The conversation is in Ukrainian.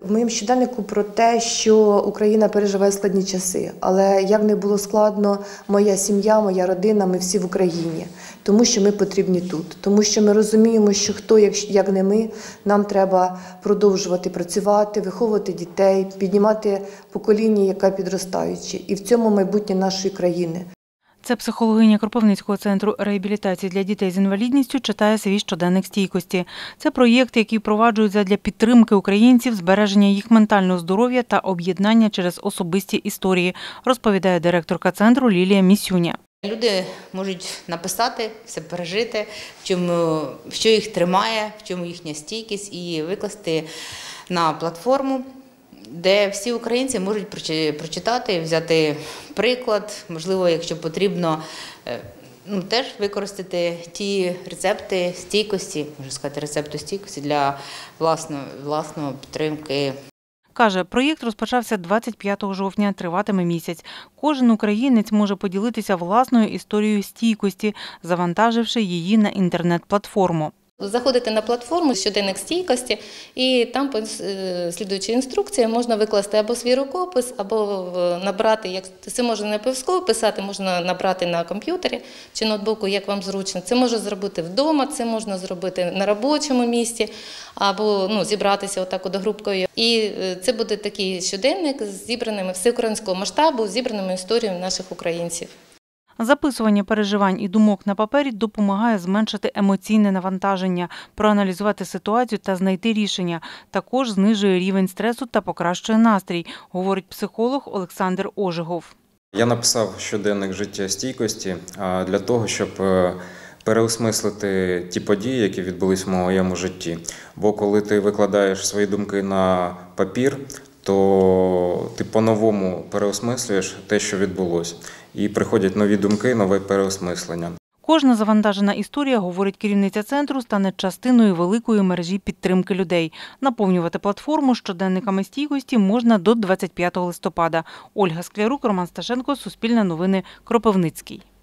В моєму щоденнику про те, що Україна переживає складні часи, але як не було складно, моя сім'я, моя родина, ми всі в Україні, тому що ми потрібні тут, тому що ми розуміємо, що хто, як не ми, нам треба продовжувати працювати, виховувати дітей, піднімати покоління, яке підростаюче, і в цьому майбутнє нашої країни. Це психологиня Кропивницького центру реабілітації для дітей з інвалідністю читає свій щоденник стійкості. Це проєкт, який впроваджують задля підтримки українців, збереження їх ментального здоров'я та об'єднання через особисті історії, розповідає директорка центру Лілія Місюня. Люди можуть написати, все пережити, що їх тримає, в чому їхня стійкість, і викласти на платформу, де всі українці можуть прочитати, взяти приклад, можливо, якщо потрібно, теж використати ті рецепти стійкості, можна сказати, рецепту стійкості для власної підтримки. Каже, проєкт розпочався 25 жовтня, триватиме місяць. Кожен українець може поділитися власною історією стійкості, завантаживши її на інтернет-платформу. Заходите на платформу «Щоденник стійкості» і там, слідуючи інструкції, можна викласти або свій рукопис, або набрати, це можна не обов'язково писати, можна набрати на комп'ютері чи ноутбуку, як вам зручно. Це можна зробити вдома, це можна зробити на робочому місці, або зібратися отак групкою. І це буде такий щоденник з зібраними всеукраїнського масштабу, зібраними історіями наших українців. Записування переживань і думок на папері допомагає зменшити емоційне навантаження, проаналізувати ситуацію та знайти рішення. Також знижує рівень стресу та покращує настрій, говорить психолог Олександр Ожегов. Я написав щоденник життєстійкості для того, щоб переосмислити ті події, які відбулись в моєму житті. Бо коли ти викладаєш свої думки на папір, то ти по-новому переосмислюєш те, що відбулося. І приходять нові думки, нове переосмислення. Кожна завантажена історія, говорить керівниця центру, стане частиною великої мережі підтримки людей. Наповнювати платформу щоденниками стійкості можна до 25 листопада. Ольга Склярук, Роман Сташенко, Суспільне новини, Кропивницький.